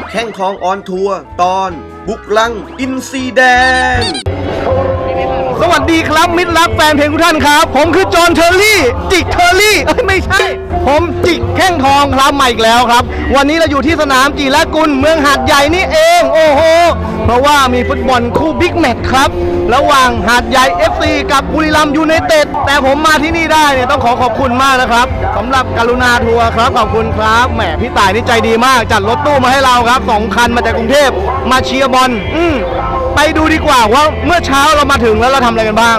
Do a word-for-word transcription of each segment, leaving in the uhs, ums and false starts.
แข้งทองออนทัวร์ตอนบุกลังอินซีแดงสวัสดีครับมิตรรักแฟนเพลงทุกท่านครับผมคือจอห์นเทอร์รี่จิกเทอร์รี่เอ้ยไม่ใช่ผมจิกแข้งทองครับมาอีกแล้วครับวันนี้เราอยู่ที่สนามจีรกุลเมืองหาดใหญ่นี่เองโอ้โหเพราะว่ามีฟุตบอลคู่บิ๊กแมตช์ครับระหว่างหาดใหญ่ เอฟ ซี กับบุรีรัมย์ยูไนเต็ดแต่ผมมาที่นี่ได้เนี่ยต้องขอขอบคุณมากนะครับสำหรับกรุณาทัวร์ครับขอบคุณครับแหมพี่ต่ายนี่ใจดีมากจัดรถตู้มาให้เราครับสองคันมาจากกรุงเทพมาเชียร์บอลอืมไปดูดีกว่าว่าเมื่อเช้าเรามาถึงแล้วเราทำอะไรกันบ้าง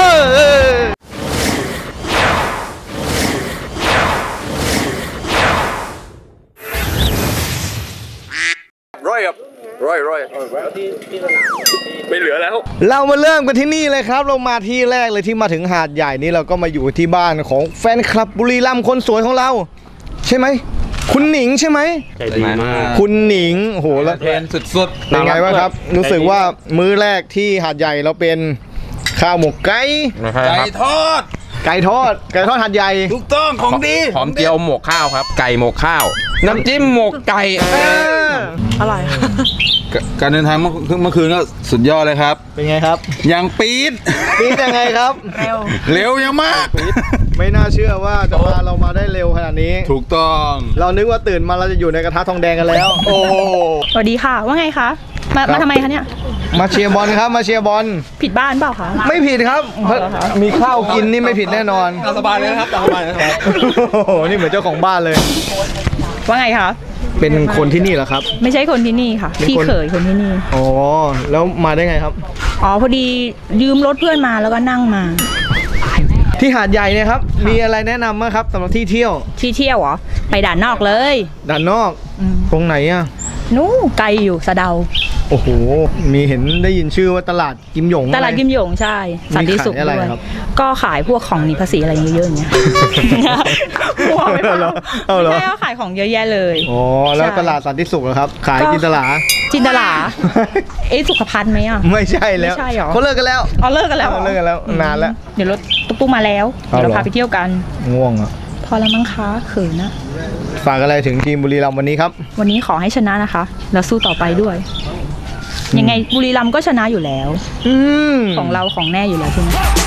ร้อยครับร้อยร้อยไม่เหลือแล้วเรามาเริ่มกันที่นี่เลยครับเรามาที่แรกเลยที่มาถึงหาดใหญ่นี้เราก็มาอยู่ที่บ้านของแฟนคลับบุรีรัมย์คนสวยของเราใช่ไหมคุณหนิงใช่ไหมใจดีมากคุณหนิงโหแล้วเทรนสุดๆเป็นไงบ้างครับรู้สึกว่ามื้อแรกที่หาดใหญ่เราเป็นข้าวหมกไก่ไก่ทอดไก่ทอดไก่ทอดหาดใหญ่ถูกต้องของดีหอมเจียวหมกข้าวครับไก่หมกข้าวน้ำจิ้มหมกไก่อร่อยการเดินทางเมื่อคืนก็สุดยอดเลยครับเป็นไงครับยังปี๊ดปี๊ดยังไงครับเร็วเร็วยังมากไม่น่าเชื่อว่าจะพาเรามาได้เร็วขนาดนี้ถูกต้องเรานึกว่าตื่นมาเราจะอยู่ในกระทะทองแดงกันแล้วโอ้สวัสดีค่ะว่าไงคะมามาทำไมคะเนี่ยมาเชียร์บอลครับมาเชียร์บอลผิดบ้านเปล่าคะไม่ผิดครับมีข้าวกินนี่ไม่ผิดแน่นอนสบายเลยครับสบายนะครับโอ้โหนี่เหมือนเจ้าของบ้านเลยว่าไงคะเป็นคนที่นี่เหรอครับไม่ใช่คนที่นี่ค่ะพี่เขยคนที่นี่อ๋อแล้วมาได้ไงครับอ๋อพอดียืมรถเพื่อนมาแล้วก็นั่งมาที่หาดใหญ่เนี่ยครับมีอะไรแนะนำมั้งครับสำหรับที่เที่ยวที่เที่ยวเหรอไปด่านนอกเลยด่านนอกตรงไหนอ่ะนู้ไกลอยู่สะเดาโอ้โหมีเห็นได้ยินชื่อว่าตลาดกิมหยงตลาดกิมหยงใช่สันติสุขด้วยก็ขายพวกของหนีภาษีอะไรเยอะๆอย่างเงี้ยพวกไม่พอไม่ใช่ก็ขายของเยอะแยะเลยอ๋อแล้วตลาดสันติสุขเหรอครับขายจินตลาจินตลาเอ๊ะสุขภัณฑ์ไหมอ่ะไม่ใช่แล้วเขาเลิกกันแล้วอ๋อเลิกกันแล้วเลิกกันแล้วนานแล้วเดี๋ยวรถตุ๊กตุ๊กมาแล้วเดี๋ยวเราพาไปเที่ยวกันง่วงอ่ะพอแล้วมั้งคะเขินนะฝากอะไรถึงทีมบุรีรัมย์วันนี้ครับวันนี้ขอให้ชนะนะคะแล้วสู้ต่อไปด้วยยังไงบุรีรัมย์ก็ชนะอยู่แล้วของเราของแน่อยู่แล้วใช่ไหม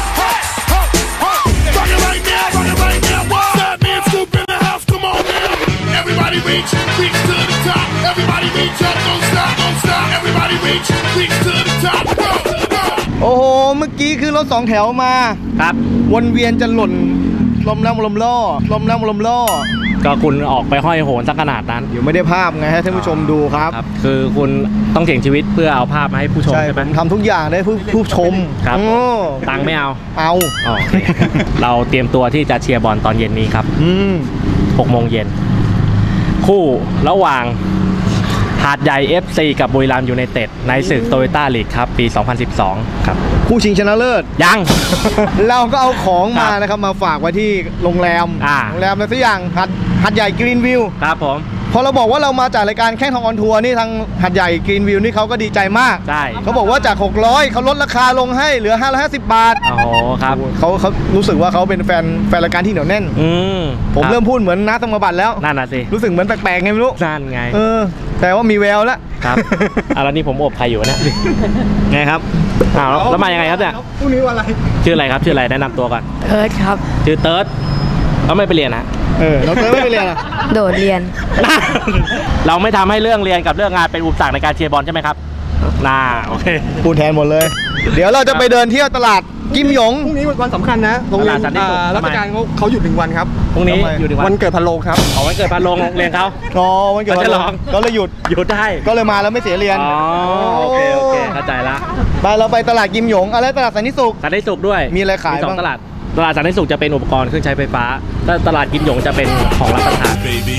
โอ้โหเมื่อกี้คือรถสองแถวมาครับวนเวียนจะหล่นลมแรงลมล่อลมแรงลมล่อก็คุณออกไปห้อยโหนสักขนาดนั้นอยู่ไม่ได้ภาพไงให้ท่านผู้ชมดูครับคือคุณต้องเสี่ยงชีวิตเพื่อเอาภาพมาให้ผู้ชมใช่ไหมผมทำทุกอย่างได้ผู้ผู้ชมครับตังค์ไม่เอาเอาเราเตรียมตัวที่จะเชียร์บอลตอนเย็นนี้ครับหกโมงเย็นคู่ระหว่างหาดใหญ่ เอฟ ซี กับบุรีรัมย์ยูไนเต็ดในศึกโตโยต้าลีกครับปีสองพันสิบสองครับคู่ชิงชนะเลิศยังเราก็เอาของมานะครับมาฝากไว้ที่โรงแรมโรงแรมอะไรสักอย่างหาดหาดใหญ่กรีนวิวครับผมพอเราบอกว่าเรามาจากรายการแข้งทองออนทัวร์นี่ทางหาดใหญ่กรีนวิวนี่เขาก็ดีใจมากใช่เขาบอกว่าจากหกร้อยเขาลดราคาลงให้เหลือห้าร้อยห้าสิบบาทโอ้ครับเขาเขารู้สึกว่าเขาเป็นแฟนแฟนรายการที่เหนียวแน่นผมเริ่มพูดเหมือนน้าสมบัติแล้วนั่นน่ะสิรู้สึกเหมือนแปลกๆไงไม่รู้นั่นไงเออแต่ว่ามีแววแล้วครับอ่ะแล้วนี่ผมอบใครอยู่นะไงครับอ้าวแล้วมายังไงครับเนี่ยพรุ่งนี้วันอะไรชื่ออะไรครับชื่ออะไรแนะนำตัวก่อนเติร์ดครับชื่อเติร์ดแล้วไม่ไปเรียนนะเออเราเติร์ดไม่ไปเรียนอ่ะโดดเรียนเราไม่ทำให้เรื่องเรียนกับเรื่องงานเป็นอุปสรรคในการเชียร์บอลใช่ไหมครับน่าโอเคพูดแทนหมดเลยเดี๋ยวเราจะไปเดินเที่ยวตลาดกิมหยงพรุ่งนี้วันสำคัญนะโรงเรียนราชการเขาเขาหยุดหนึ่งวันครับพรุ่งนี้หยุดหนึ่งวันวันเกิดพันโลงครับอ๋อวันเกิดพันโลงโรงเรียนเขาอ๋อวันเกิดพันโลงก็เลยหยุดหยุดได้ก็เลยมาแล้วไม่เสียเรียนอ๋อโอเคโอเคเข้าใจละไปเราไปตลาดกิมหยงอะไรตลาดสันติสุขสันติสุขด้วยมีอะไรขายบ้างตลาดตลาดสันติสุขจะเป็นอุปกรณ์เครื่องใช้ไฟฟ้าและตลาดกิมหยงจะเป็นของรับประทาน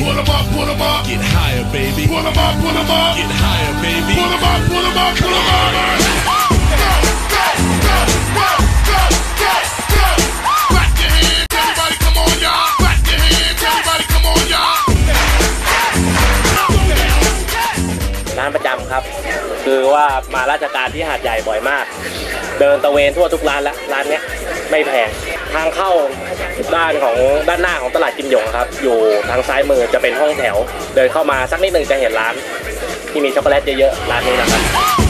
ร้านประจำครับคือว่ามาราชการที่หาดใหญ่บ่อยมากเดินตะเวนทั่วทุกร้านแล้วร้านนี้ไม่แพงทางเข้าด้านของด้านหน้าของตลาดกิมหยงครับอยู่ทางซ้ายมือจะเป็นห้องแถวเดินเข้ามาสักนิดหนึ่งจะเห็นร้านที่มีช็อกโกแลตเยอะๆร้านนี้นะครับ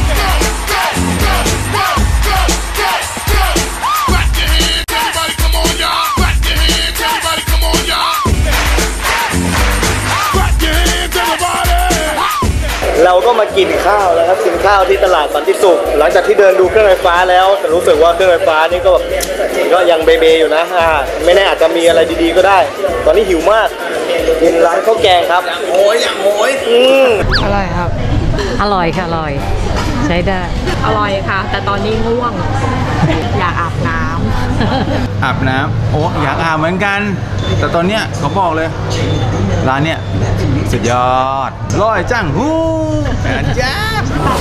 เราก็มากินข้าวแล้วครับกินข้าวที่ตลาดสันติสุขหลังจากที่เดินดูเครื่องไฟฟ้าแล้วแต่รู้สึกว่าเครื่องไฟฟ้านี่ก็แบบก็ยังเบเบอยู่นะอ่าไม่แน่อาจจะมีอะไรดีๆก็ได้ ตอนนี้หิวมากกินร้านข้าวแกงครับโอ้ยอย่างโอยอืมอร่อยครับอร่อยค่ะอร่อยใช้ได้อร่อยค่ะแต่ตอนนี้ง่วงอยากอาบน้ำอาบน้ำโอ้อยากอาบเหมือนกัน แต่ตอนเนี้ยเขาบอกเลยร้านเนี้ยสุดยอดร่อยจังฮู้อาจารย์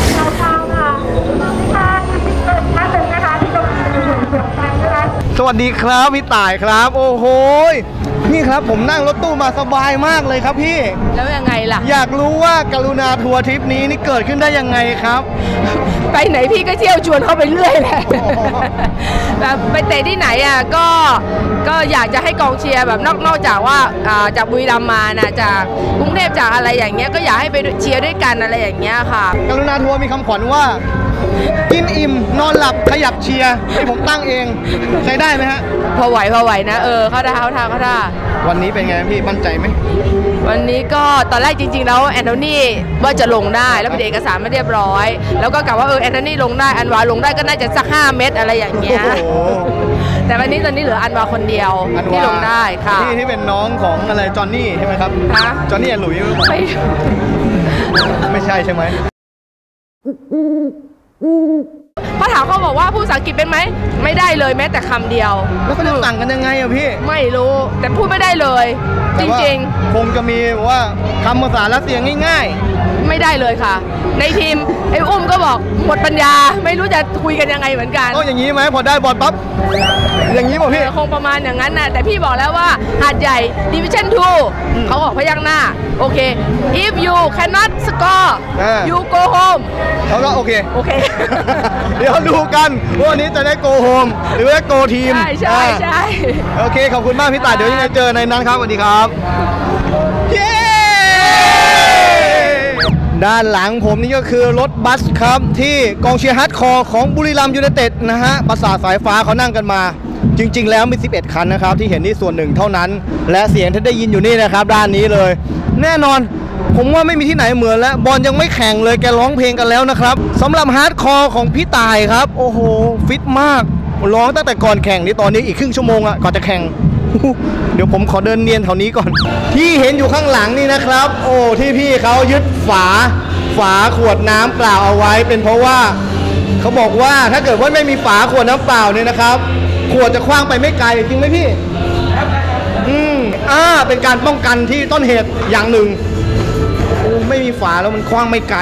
สวัสดีครับพี่ต่ายครับโอ้โหนี่ครับผมนั่งรถตู้มาสบายมากเลยครับพี่แล้วยังไงล่ะอยากรู้ว่ากรุณาทัวร์ทริปนี้นี่เกิดขึ้นได้ยังไงครับไปไหนพี่ก็เที่ยวชวนเข้าไปเรื่อยแหละแบบไปเตะที่ไหนอ่ะก็ก็อยากจะให้กองเชียร์แบบนอกนอกจากว่าจากบุรีรัมย์มานะจากกรุงเทพจากอะไรอย่างเงี้ยก็อยากให้ไปเชียร์ด้วยกันอะไรอย่างเงี้ยค่ะกรุณาทัวร์มีคำขวัญว่ากินอิ่มนอนหลับขยับเชียร์ที่ผมตั้งเองใช้ได้ไหมฮะพอไหวพอไหวนะเออเขาได้เขาท่าเขาท่าวันนี้เป็นไงพี่มั่นใจไหมวันนี้ก็ตอนแรกจริงๆแล้วแอนโทนีว่าจะลงได้แล้วเป็นเอกสารไม่เรียบร้อยแล้วก็กะว่าเออแอนโทนีลงได้อันวาลงได้ก็น่าจะสักห้าเม็ดอะไรอย่างเงี้ยแต่วันนี้ตอนนี้เหลืออันวาคนเดียวที่ลงได้ค่ะที่ที่เป็นน้องของอะไรจอนนี่ใช่ไหมครับฮะจอนนี่หลุยไม่ไม่ใช่ใช่ไหมพอถามเขาบอกว่าพูดภาษาอังกฤษเป็นไหมไม่ได้เลยแม้แต่คำเดียวแล้วเขาจะต่างกันยังไงอะพี่ไม่รู้แต่พูดไม่ได้เลยจริงๆคงจะมีว่าคำภาษารัสเซียง่ายๆไม่ได้เลยค่ะในทีมไอ้อุ้มก็บอกหมดปัญญาไม่รู้จะคุยกันยังไงเหมือนกันก็อย่างนี้ไหมพอได้บอลปั๊บอย่างนี้บอกพี่คงประมาณอย่างนั้นนะแต่พี่บอกแล้วว่าหาดใหญ่ดิวิชั่นทูเขาบอกพยักหน้าโอเค if you cannot score you go home เขาก็โอเคโอเคเดี๋ยวดูกันว่าวันนี้จะได้โกโฮมหรือว่าโกทีมใช่ใช่ใช่โอเคขอบคุณมากพี่ต่ายเดี๋ยวยังไงเจอในนั้นครับสวัสดีครับเย้ด้านหลังผมนี่ก็คือรถบัสครับที่กองเชียร์ฮาร์ดคอร์ของบุรีรัมย์ยูไนเต็ดนะฮะปราสาทสายฟ้าเขานั่งกันมาจริงๆแล้วมีสิบเอ็ดคันนะครับที่เห็นนี่ส่วนหนึ่งเท่านั้นและเสียงที่ได้ยินอยู่นี่นะครับด้านนี้เลยแน่นอนผมว่าไม่มีที่ไหนเหมือนแล้วบอลยังไม่แข่งเลยแกร้องเพลงกันแล้วนะครับสำหรับฮาร์ดคอร์ของพี่ต่ายครับโอ้โหฟิตมากร้องตั้งแต่ก่อนแข่งนี่ตอนนี้อีกครึ่งชั่วโมงอะก่อนจะแข่งเดี๋ยวผมขอเดินเนียนแถวนี้ก่อนที่เห็นอยู่ข้างหลังนี่นะครับโอ้ที่พี่เขายึดฝาฝาขวดน้ำเปล่าเอาไว้เป็นเพราะว่าเขาบอกว่าถ้าเกิดว่าไม่มีฝาขวดน้ำเปล่าเนี่ยนะครับขวดจะคว้างไปไม่ไกลจริงไหมพี่อืมอ่าเป็นการป้องกันที่ต้นเหตุอย่างหนึ่งโอ้ไม่มีฝาแล้วมันคว้างไม่ไกล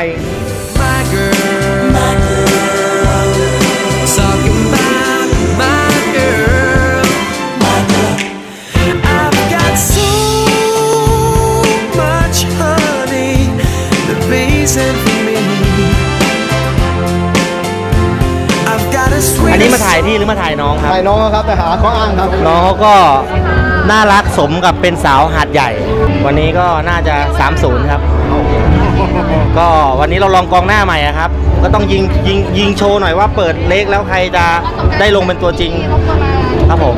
อันนี้มาถ่ายที่หรือมาถ่ายน้องครับถ่ายน้องครับแต่หาข้ออ้างครับน้องเขาก็น่ารักสมกับเป็นสาวหาดใหญ่วันนี้ก็น่าจะ สามศูนย์ ครับก็วันนี้เราลองกองหน้าใหม่ครับก็ต้องยิงยิงยิงโชว์หน่อยว่าเปิดเล็กแล้วใครจะได้ลงเป็นตัวจริงครับผม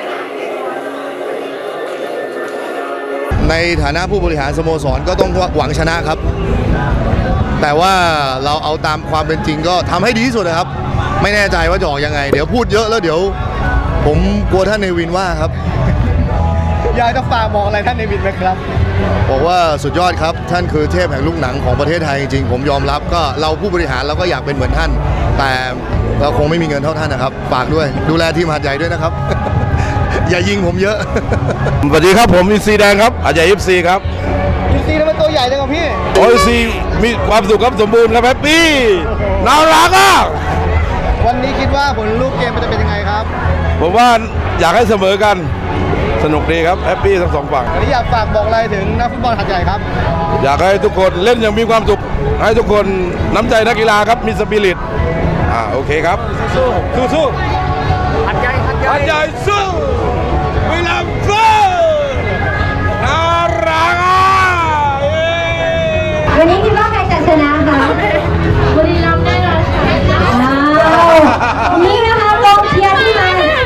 ในฐานะผู้บริหารสโมสรก็ต้องหวังชนะครับแต่ว่าเราเอาตามความเป็นจริงก็ทำให้ดีที่สุดนะครับไม่แน่ใจว่าจะออกยังไงเดี๋ยวพูดเยอะแล้วเดี๋ยวผมกลัวท่านเนวินว่าครับอยากจะฝากบอกอะไรท่านเนวินไหมครับบอกว่าสุดยอดครับท่านคือเทพแห่งลูกหนังของประเทศไทยจริงๆผมยอมรับก็เราผู้บริหารเราก็อยากเป็นเหมือนท่านแต่เราคงไม่มีเงินเท่าท่านนะครับฝากด้วยดูแลทีมหาดใหญ่ด้วยนะครับ อย่ายิงผมเยอะสวัสดีครับผมอินซีแดงครับหาดใหญ่ เอฟ ซี ครับอินซีทำไมตัวใหญ่จังครับพี่โอ้ยซีมีความสุขครับสมบูรณ์ครับแฮปปี้น่ารักอ่ะวันนี้คิดว่าผลลูกเกมมันจะเป็นยังไงครับผมว่าอยากให้เสมอกันสนุกดีครับแฮปปี้ทั้งสองฝั่งวันนี้อยากฝากบอกอะไรถึงนักฟุตบอลหาดใหญ่ครับอยากให้ทุกคนเล่นอย่างมีความสุขให้ทุกคนน้ำใจนักกีฬาครับมีสปิริตอ่าโอเคครับสู้สู้สู้หาดใหญ่หาดใหญ่หาดใหญ่สู้วิลามสู้น่ารักอ่ะวันนี้คิดว่าใครจะชนะ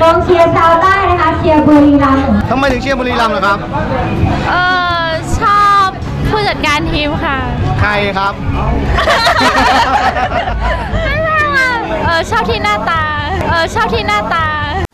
องเชียร์ชาวใต้นะคะเชียร์บุรีรัมย์ทำไมถึงเชียร์บุรีรัมย์ล่ะครับเออชอบผู้จัดการทีมค่ะใครครับไม่ใช่ค่ะเออชอบที่หน้าตา เออชอบที่หน้าตา